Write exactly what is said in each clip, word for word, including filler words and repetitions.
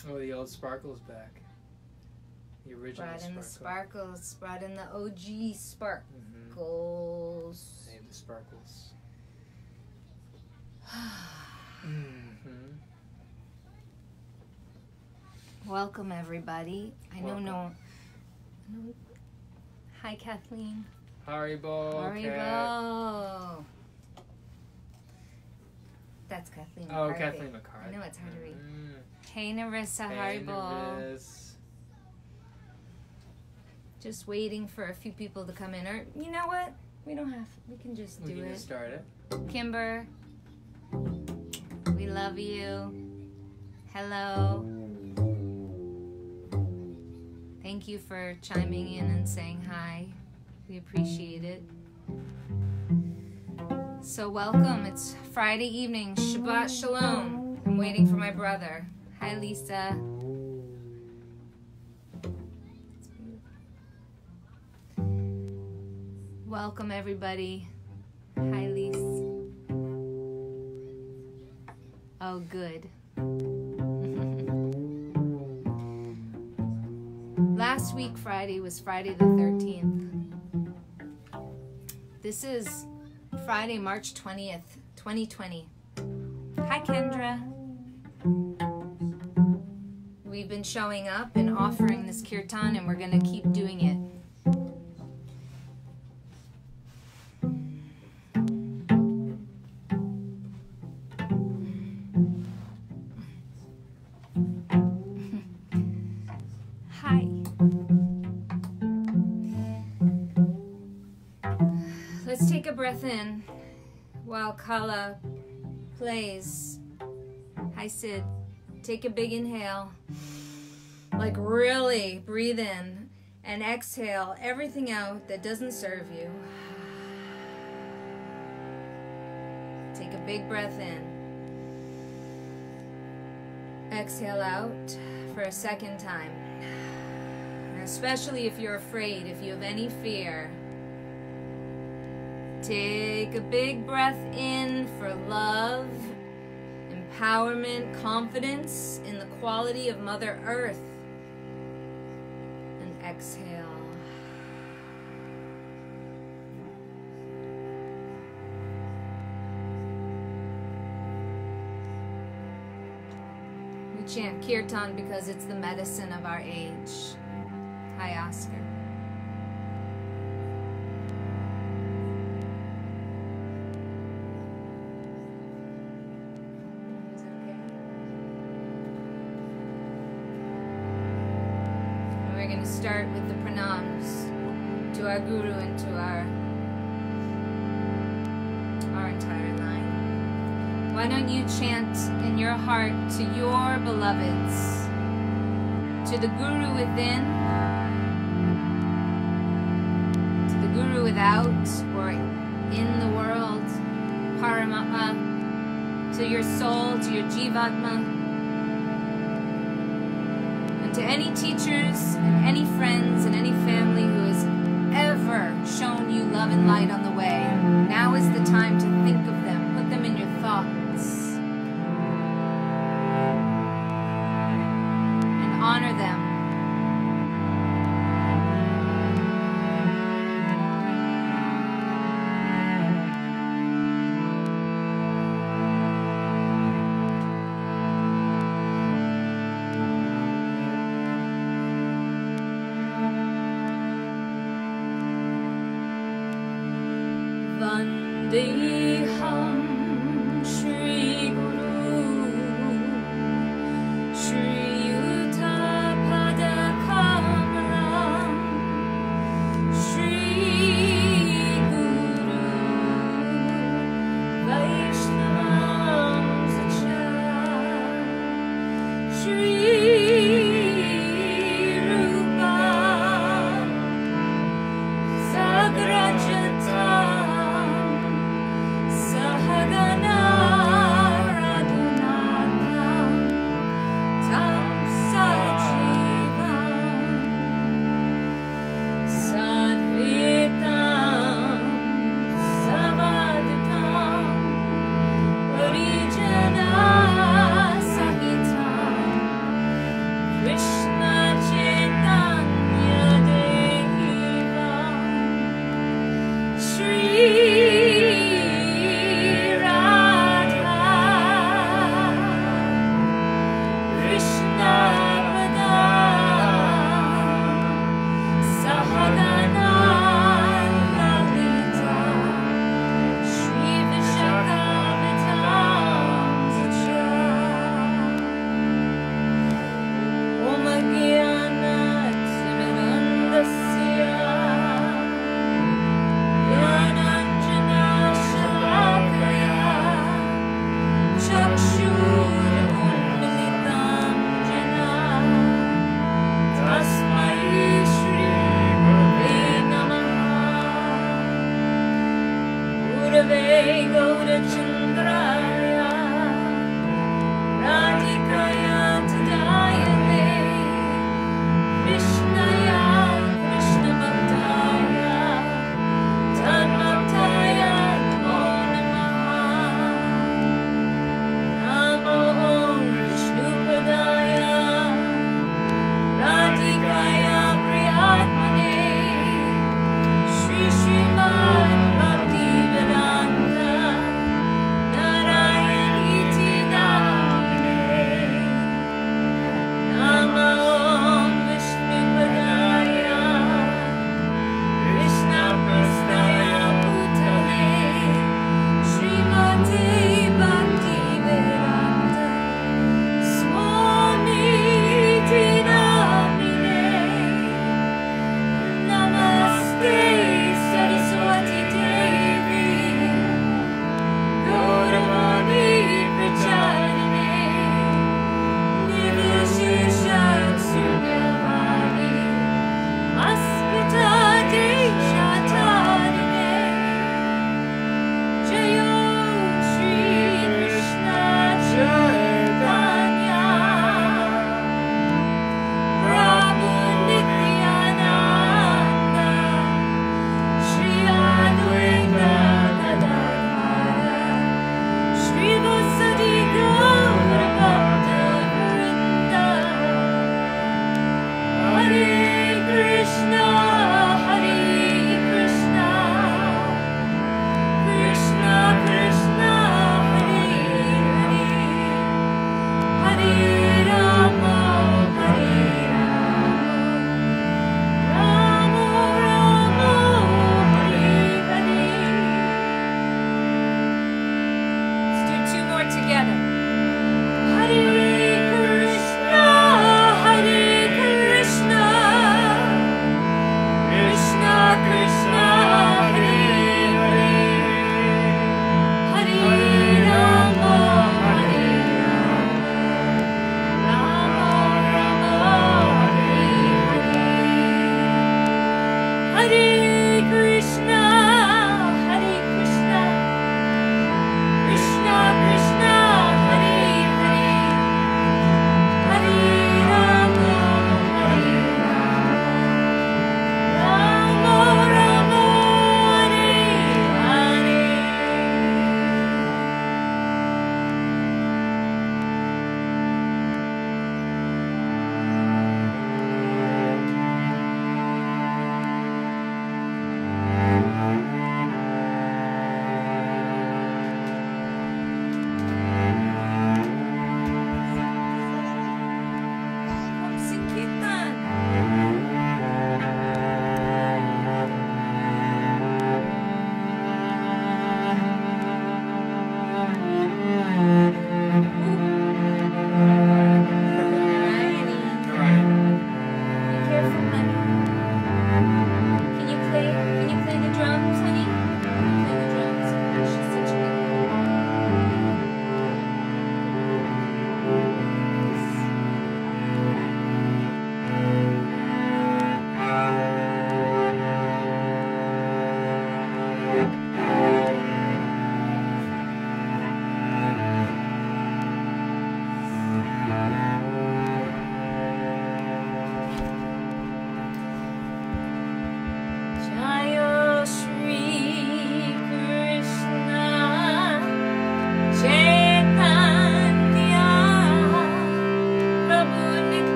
Oh, the old sparkle's back. The original Brought in sparkle. the sparkles. Brought in the O G sparkles. Mm-hmm. Save the sparkles. Mm-hmm. Welcome, everybody. I know Welcome. no, no. Hi, Kathleen. Haribo. Haribo. That's Kathleen. Oh, McCarthy. Kathleen McCarthy. I know it's hard to read. Mm. Hey, Narissa. Hey, Haribo. Nerissa. Just waiting for a few people to come in. Or you know what? We don't have. We can just We do can it. just start it. Kimber. We love you. Hello. Thank you for chiming in and saying hi. We appreciate it. So welcome. It's Friday evening. Shabbat Shalom. I'm waiting for my brother. Hi, Lisa. Welcome, everybody. Hi, Lisa. Oh, good. Last week, Friday, was Friday the thirteenth. This is Friday, March twentieth, twenty twenty. Hi, Kendra. We've been showing up and offering this kirtan, and we're going to keep doing it. Hi. Let's take a breath in while Kala plays. Hi, Sid. Take a big inhale. Like really breathe in and exhale everything out that doesn't serve you. Take a big breath in. Exhale out for a second time. And especially if you're afraid, if you have any fear. Take a big breath in for love, empowerment, confidence in the quality of Mother Earth. And exhale. We chant Kirtan because it's the medicine of our age. Hi, Oscar. Start with the pranams to our Guru and to our our entire line. Why don't you chant in your heart to your beloveds, to the Guru within, to the Guru without or in the world, Paramatma, to your soul, to your Jivatma, to any teachers and any friends and any family who has ever shown you love and light on the way. Now is the time to think of them. Put them in your thoughts. And honor them. Vandeham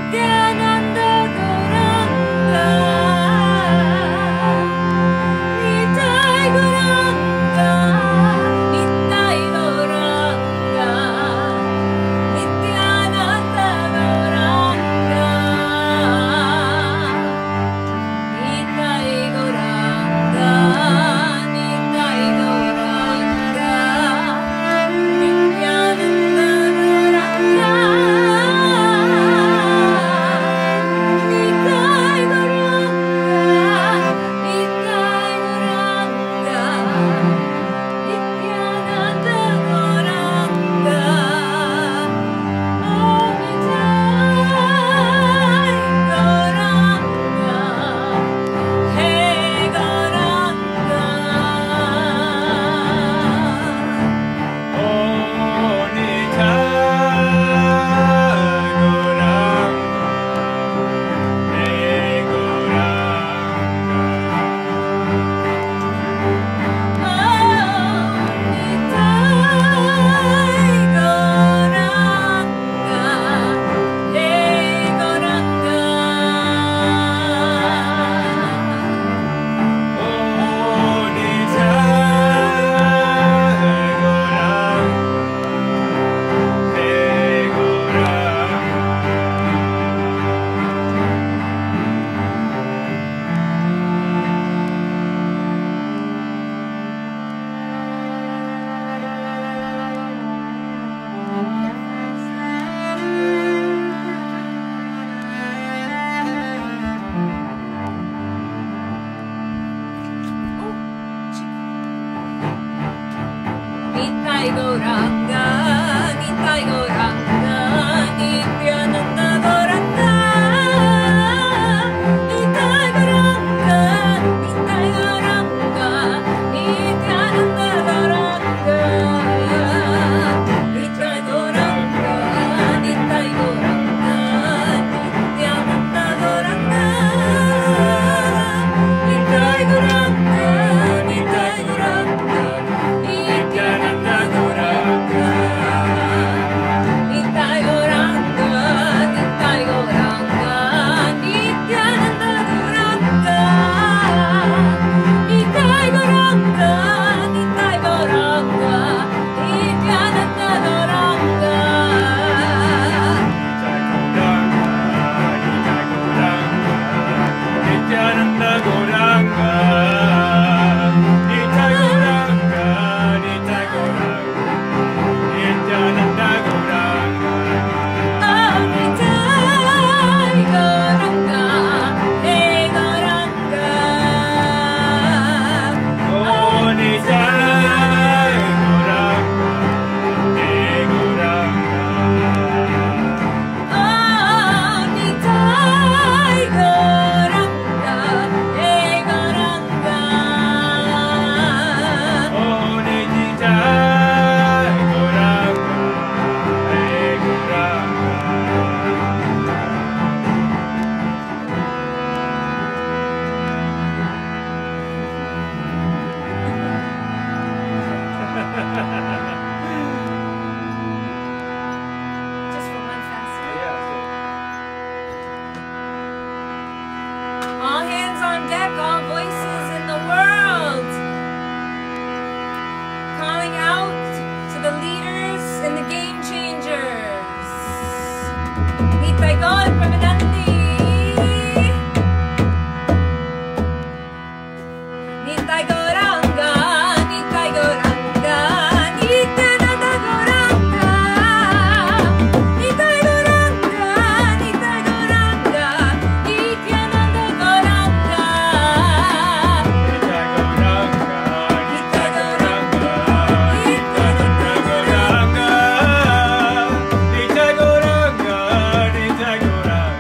Gaura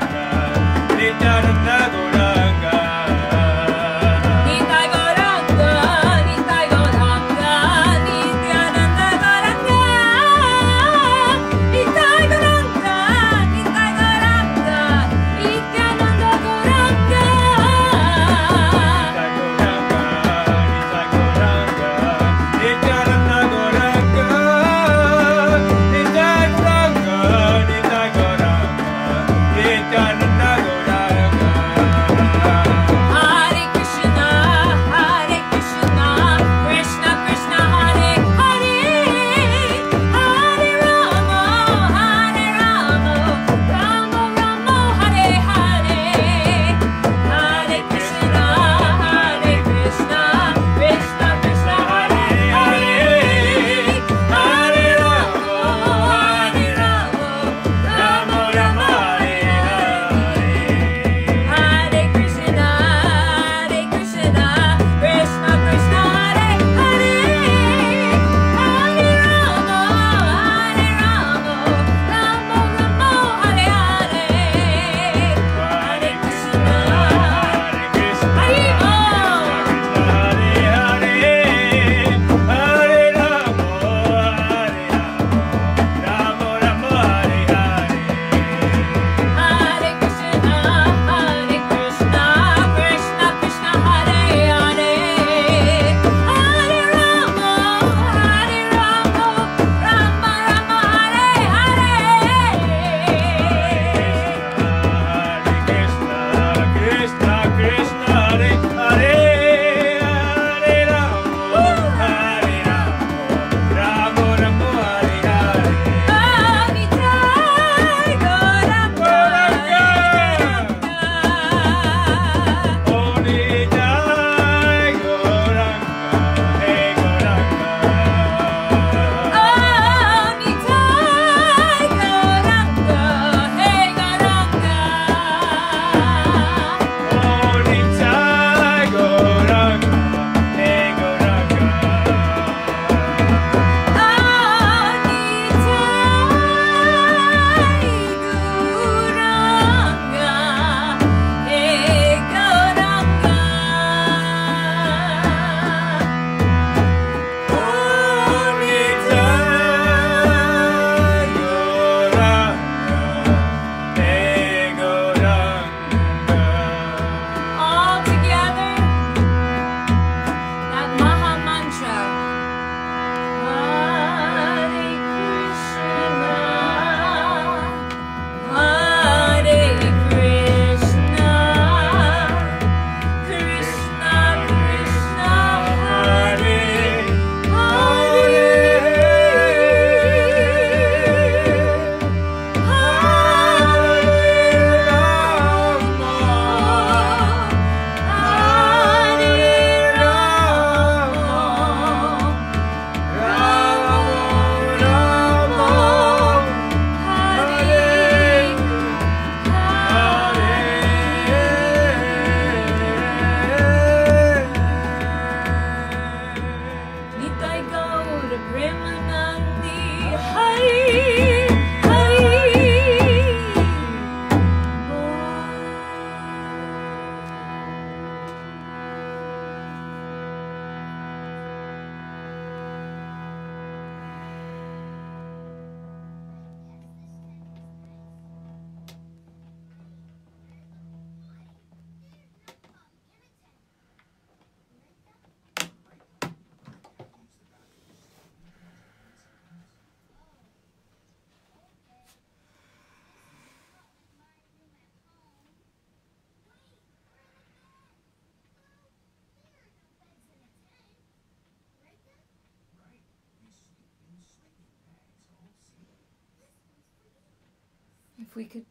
If we could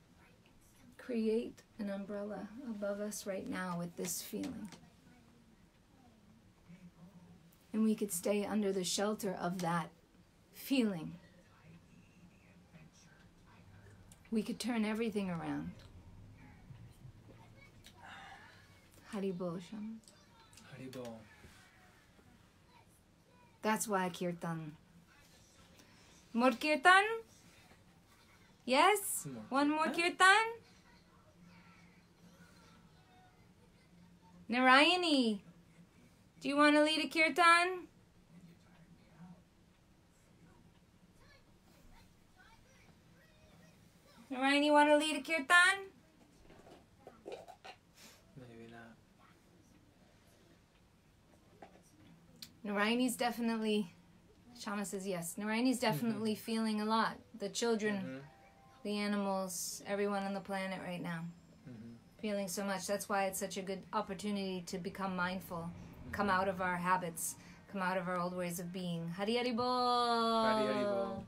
create an umbrella above us right now with this feeling, and we could stay under the shelter of that feeling, we could turn everything around. Haribol, Shaman. Haribol. That's why Kirtan. More Kirtan? Yes? More One more Kirtan? Kirtan? Narayani, do you want to lead a Kirtan? Narayani, want to lead a Kirtan? Maybe not. Narayani's definitely, Shama says yes, Narayani's definitely Mm-hmm. feeling a lot. The children, Mm-hmm. the animals, everyone on the planet right now. Mm-hmm. Feeling so much. That's why it's such a good opportunity to become mindful, mm-hmm. come out of our habits, come out of our old ways of being. Hari Hari Bol! Hari Hari Bol!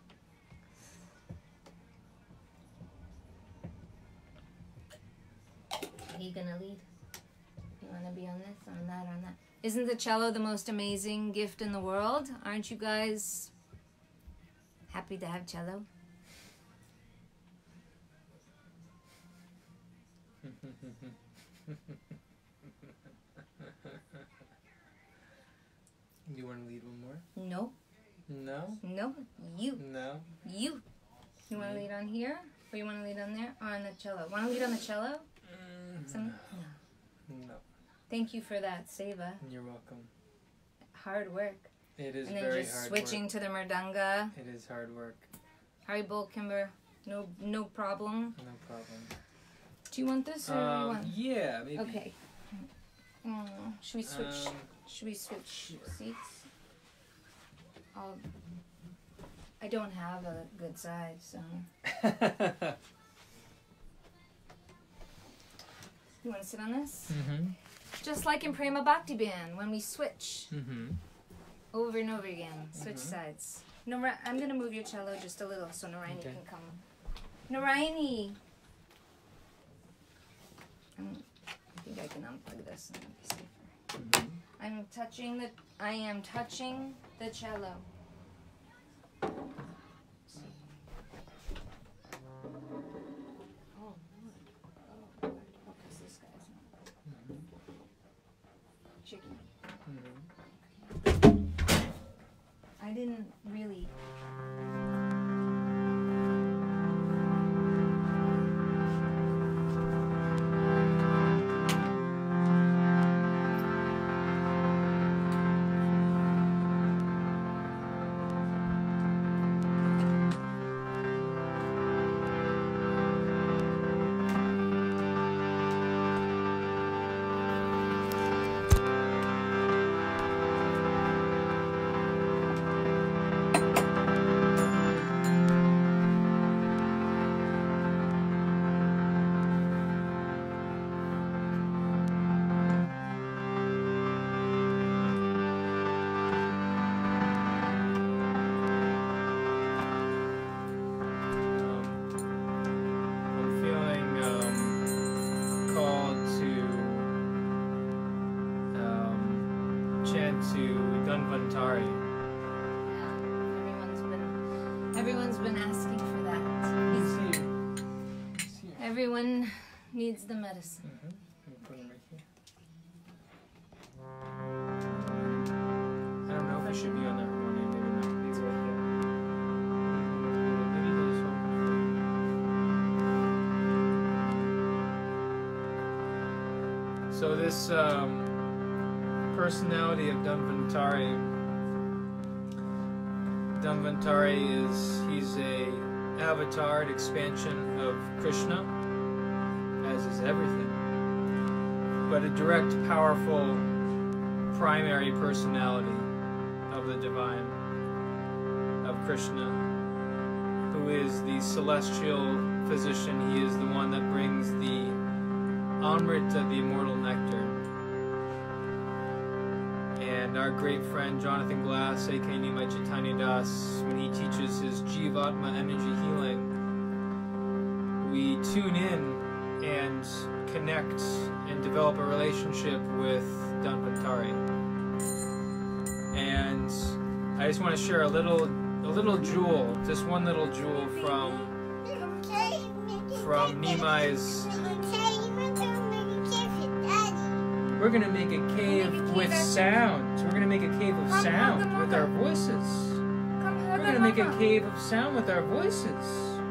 Are you gonna lead? You wanna be on this, on that, on that? Isn't the cello the most amazing gift in the world? Aren't you guys happy to have cello? You want to lead one more? No. No? No. You. No? You. You want to lead on here? Or you want to lead on there? Or on the cello? Want to lead on the cello? Mm, Some? No. No. Thank you for that, Seva. You're welcome. Hard work. It is and then very just hard switching work. to the mridanga. It is hard work. Hari Bol, Kimber. No, no problem. No problem. Do you want this or Um, you want? yeah, maybe. Okay. Mm, should we switch? Um, should we switch seats? I'll, I don't have a good side, so. You want to sit on this? mm-hmm. Just like in Prema Bhakti Band, when we switch Mm-hmm. over and over again, switch Mhm. sides. Nara- I'm gonna move your cello just a little so Narayani Okay. can come. Narayani. Um, I think I can unplug this and it'll be safer. Mm-hmm. I'm touching the. I am touching the cello. Oh Lord! Oh Lord! Because this guy's not Mm-hmm. chicken. Mm-hmm. I didn't really. Everyone's been asking for that. It's here. It's here. Everyone needs the medicine. Mm-hmm. Let me put him right here. I don't know if I should be on the harmonium. Maybe not. These right there. Maybe those over. So this um, personality of Dhanvantari. Dhanvantari is, he's a avatared expansion of Krishna, as is everything, but a direct, powerful, primary personality of the divine, of Krishna, who is the celestial physician. He is the one that brings the Amrita, the immortal nectar. And our great friend Jonathan Glass, aka Nimai Chaitanya Das, when he teaches his Jivatma energy healing, we tune in and connect and develop a relationship with Dhanvantari. And I just want to share a little, a little jewel, just one little jewel from from Nimai's. We're going to make a cave with sound. We're going to make a cave of sound with our voices. We're going to make a cave of sound with our voices.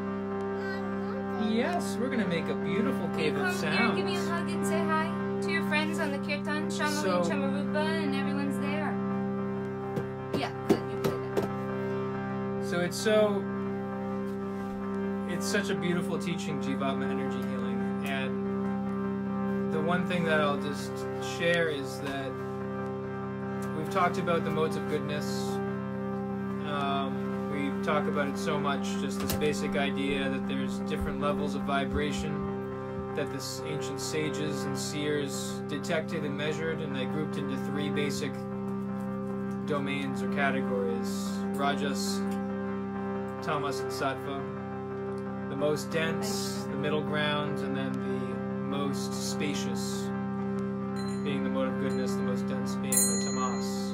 Yes, we're going to make a beautiful cave of sound. Give me a hug and say hi to your friends on the Kirtan, Shamali, So- Chamarupa, and everyone's there. Yeah, good, you play that. So it's so, it's such a beautiful teaching, Jivatma energy healing. And the one thing that I'll just share is that we've talked about the modes of goodness. Um, we've talk about it so much, just this basic idea that there's different levels of vibration that the ancient sages and seers detected and measured, and they grouped into three basic domains or categories: Rajas, Tamas, and Sattva. The most dense, the middle ground, and then the most spacious being the mode of goodness, the most dense being the Tamas.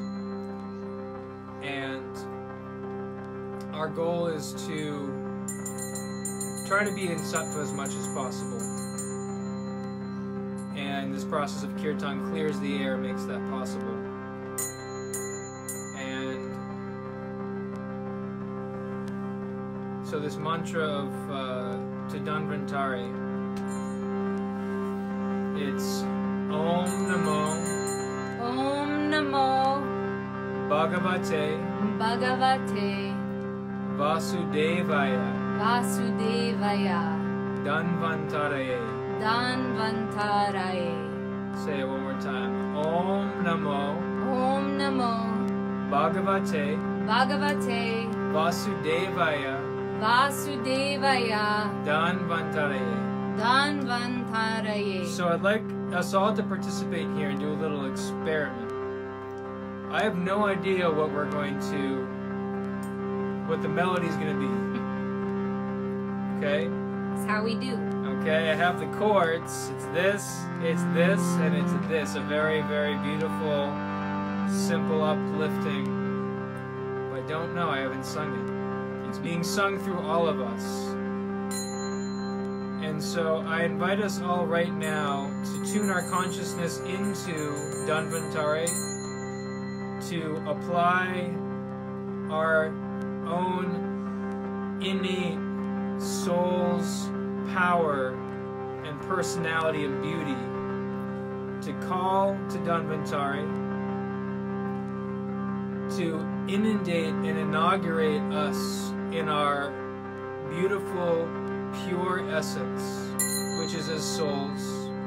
And our goal is to try to be in Sattva as much as possible. And this process of Kirtan clears the air, makes that possible. And so this mantra of uh, to Dhanvantari, it's Om Namo Om Namo Bhagavate Bhagavate Vasudevaya Vasudevaya Dhanvantaraye. Dhanvantaraye. Say it one more time. Om Namo Om Namo Bhagavate Bhagavate Vasudevaya Vasudevaya Dhanvantaraye. Dhanvantaraye. So I'd like us all to participate here and do a little experiment. I have no idea what we're going to, what the melody is going to be. Okay? That's how we do. Okay, I have the chords. It's this, it's this, and it's this. A very, very beautiful, simple, uplifting. But I don't know, I haven't sung it. It's being sung through all of us. And so I invite us all right now to tune our consciousness into Dhanvantari, to apply our own innate soul's power and personality and beauty, to call to Dhanvantari, to inundate and inaugurate us in our beautiful, pure essence, which is as souls.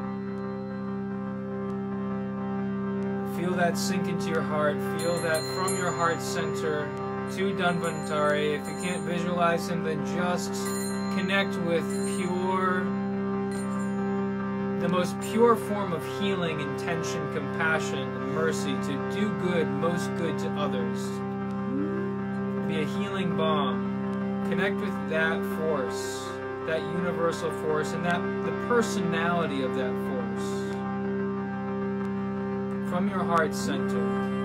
Feel that sink into your heart. Feel that from your heart center to Dhanvantari. If you can't visualize him, then just connect with pure, the most pure form of healing, intention, compassion, and mercy, to do good, most good to others. Be a healing balm. Connect with that force, that universal force, and that the personality of that force. From your heart center.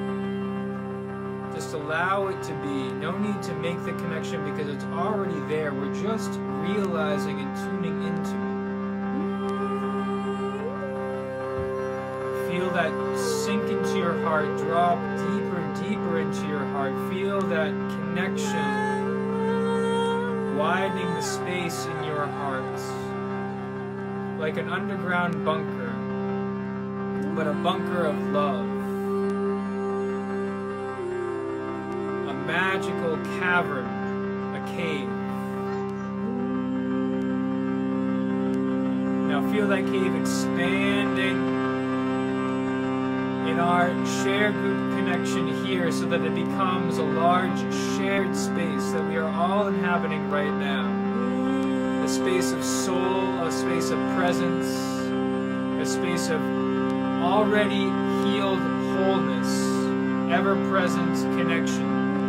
Just allow it to be. No need to make the connection because it's already there. We're just realizing and tuning into it. Feel that sink into your heart, drop deeper and deeper into your heart. Feel that connection widening the space in your heart, like an underground bunker, but a bunker of love. A magical cavern, a cave. Now feel that cave expanding in our shared group connection here so that it becomes a large shared space that we are all inhabiting right now. A space of soul, a space of presence, a space of already healed wholeness, ever-present connection.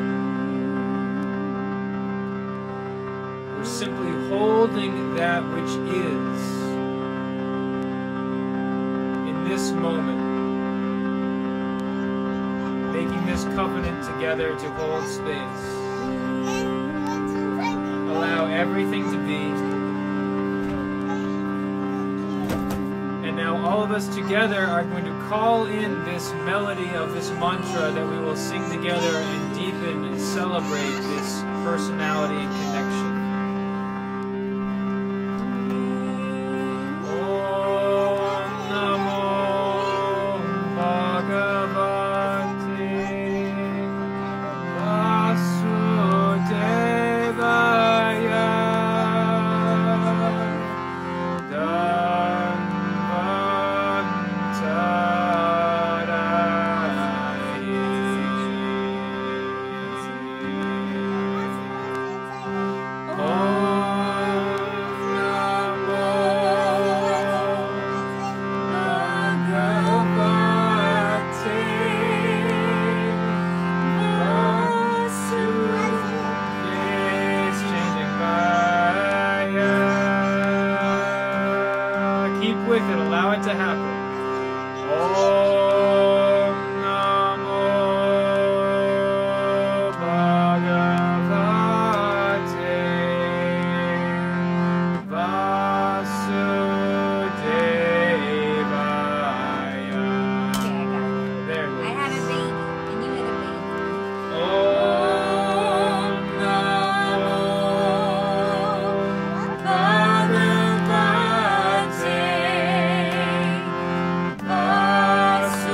We're simply holding that which is in this moment. Making this covenant together to hold space. Allow everything to be. And now all of us together are going to call in this melody of this mantra that we will sing together and deepen and celebrate this personality and connection. it. Allow it to happen. Om Namo Bhagavate Vasudevaya. Okay, I got it. There it I is. had a baby, and you had a baby. Om Namo Bhagavate Vasudevaya.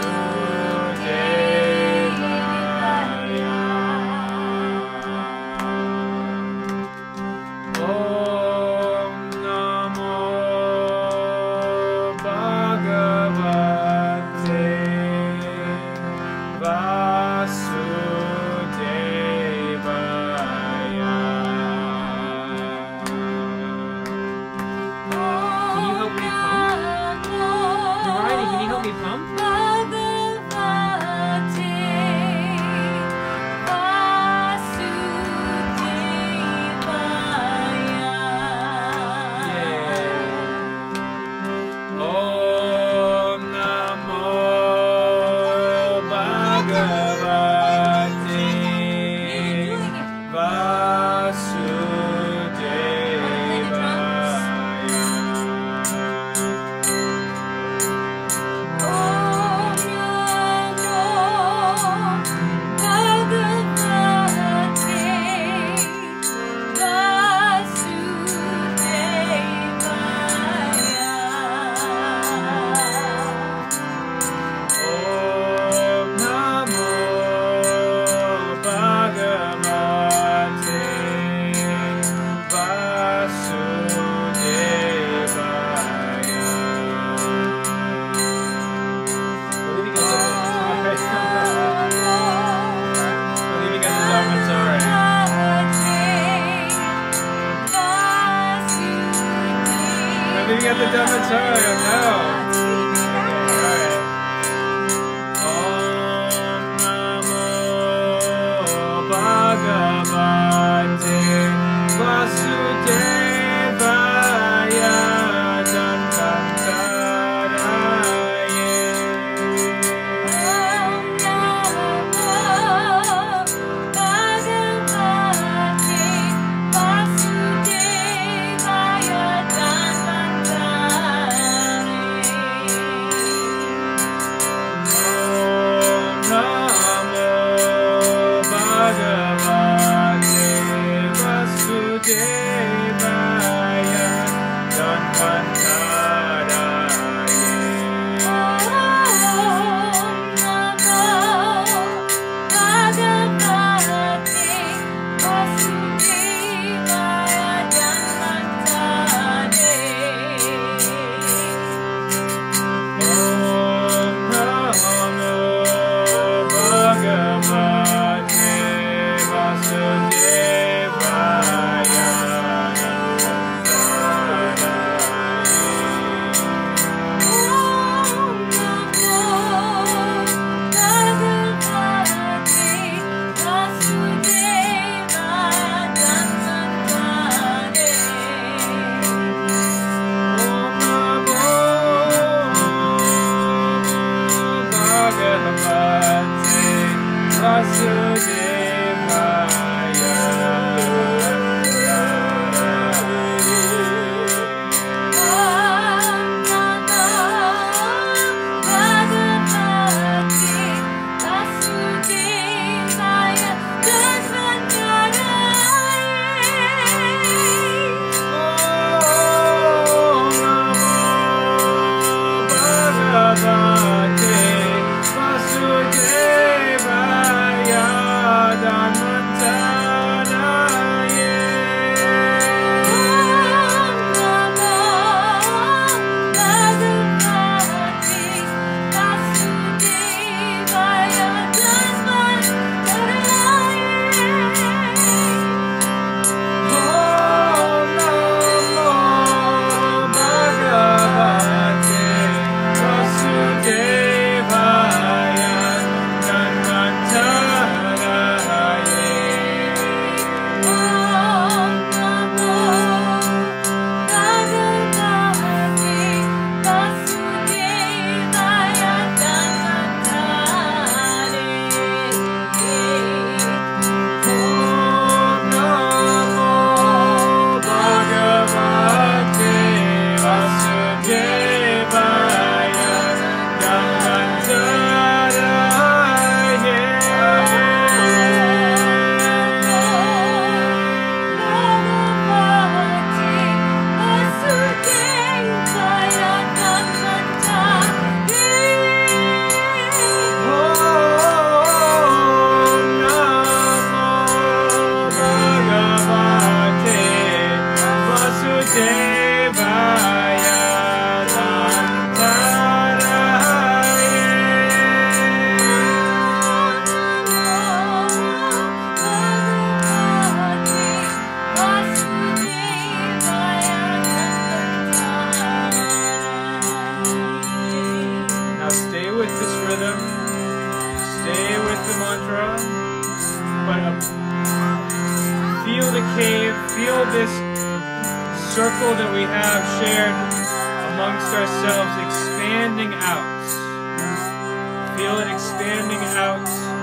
the mantra, but uh, feel the cave, feel this circle that we have shared amongst ourselves expanding out. Feel it expanding out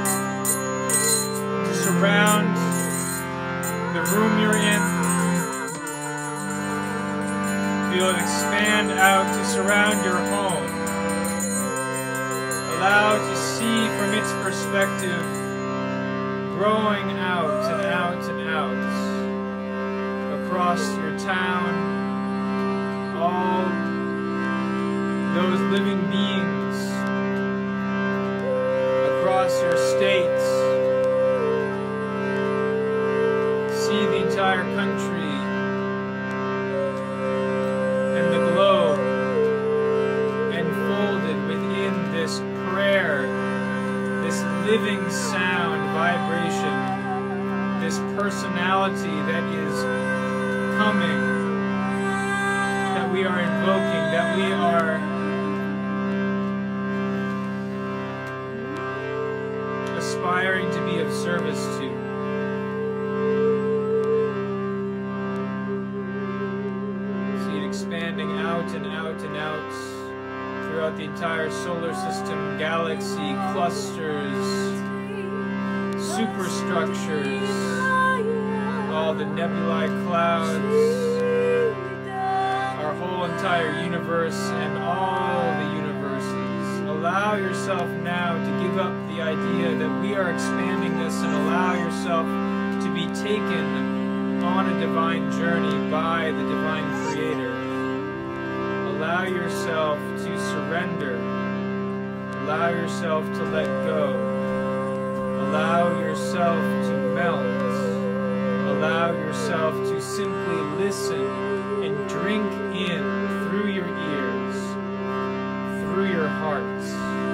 to surround the room you're in. Feel it expand out to surround your home. Allow it to see from its perspective, growing out and out and out across your town, all those living beings across your state. See the entire country and the globe enfolded within this prayer, this living sound vibration, this personality that is coming, that we are invoking, that we are aspiring to be of service to. See it expanding out and out and out throughout the entire solar system, galaxy, clusters, superstructures, all the nebulae clouds, our whole entire universe and all the universes. Allow yourself now to give up the idea that we are expanding this, and allow yourself to be taken on a divine journey by the divine creator. Allow yourself to surrender. Allow yourself to let go. Allow yourself to melt. Allow yourself to simply listen and drink in through your ears, through your hearts.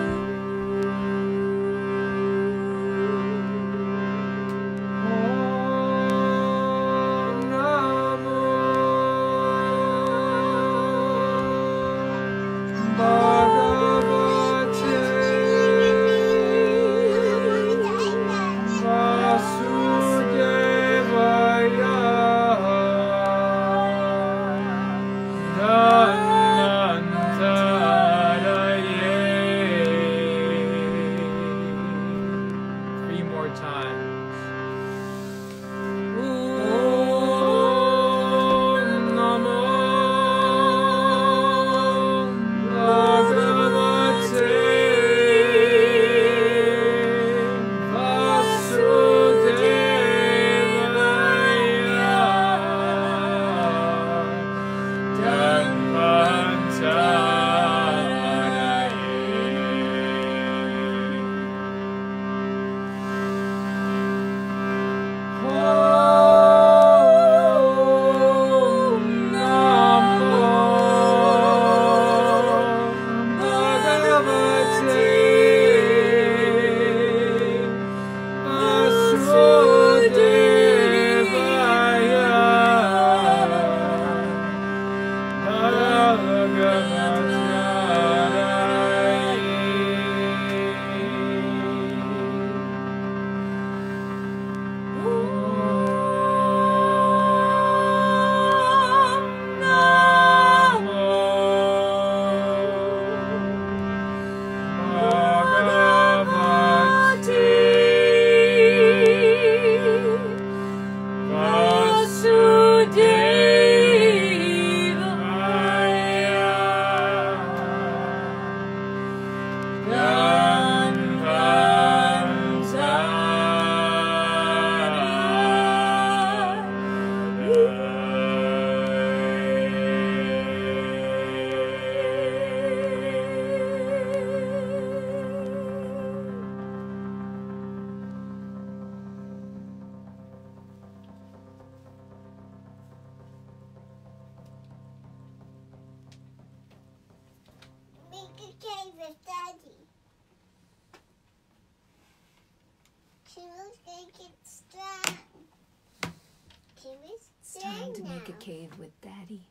Time to make a cave with Daddy.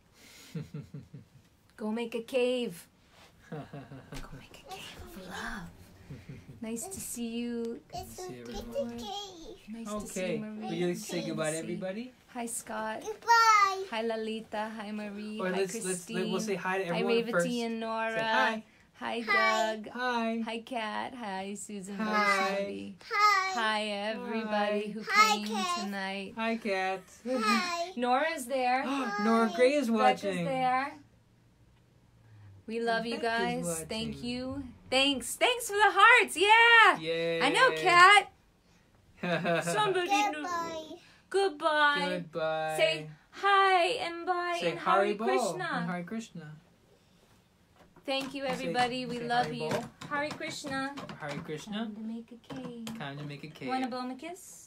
Go make a cave. Go make a cave of love. Nice to see you. See everyone. Nice to see Okay. you, Marie. Would you like to say goodbye to See. everybody? Hi, Scott. Goodbye. Hi, Lalita. Hi, Marie. Or hi, let's, let's Christine. we'll say hi to Hi, everyone first. Revati and Nora. Say hi. Hi, Hi. Doug. Hi. Hi, Kat. Hi, Susan. Hi. Vaishnavi. Hi. Hi, everybody Hi. who Hi, came Kat. tonight. Hi, Kadt. Hi. Nora's there. Nora Gray is Becca's watching. there. We love you Becca's guys. watching. Thank you. Thanks. Thanks for the hearts. Yeah. Yay. I know, Kat. Kat. Somebody knew. Goodbye. Goodbye. Goodbye. Say hi and bye Say and Hare Haribol Krishna. and Hare Krishna. Thank you, Say- everybody. We say love Haribol. you. Hare Krishna. Hare Krishna. Time to make a cake. Time to make a cake. Want to blow me a kiss?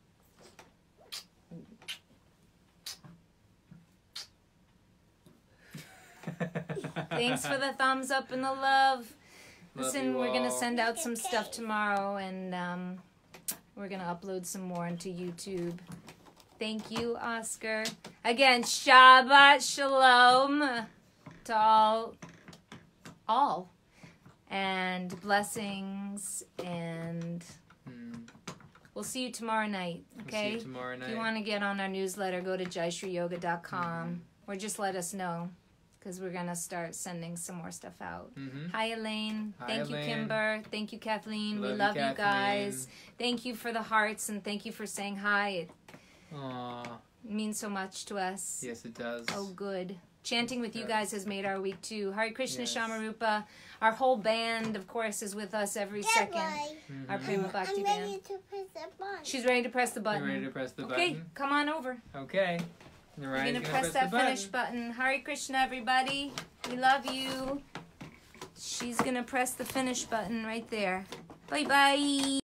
Thanks for the thumbs up and the love. Love Listen, you we're going to all. send out some stuff tomorrow, and um, we're going to upload some more into YouTube. Thank you, Oscar. Again, Shabbat Shalom to all, all, and blessings, and Hmm. we'll see you tomorrow night, We'll okay? see you tomorrow night. If you want to get on our newsletter, go to jaishree yoga dot com, or just let us know, because we're going to start sending some more stuff out. Mm-hmm. Hi, Elaine. Hi, Thank you, Elaine. Kimber. Thank you, Kathleen. Love we you, love you, Kathleen. guys. Thank you for the hearts, and thank you for saying hi. It Aw. means so much to us. Yes, it does. Oh, good. Chanting with you Yes. guys has made our week, too. Hare Krishna Yes. Shamarupa. Our whole band, of course, is with us every second. Goodbye. Mhm. Our Prema Bhakti I'm Band. ready to press the button. She's ready to press the You button. ready to press the Okay, button? come on over. Okay. We're Mariah's going to gonna press that the finish button. Hare Krishna, everybody. We love you. She's going to press the finish button right there. Bye-bye.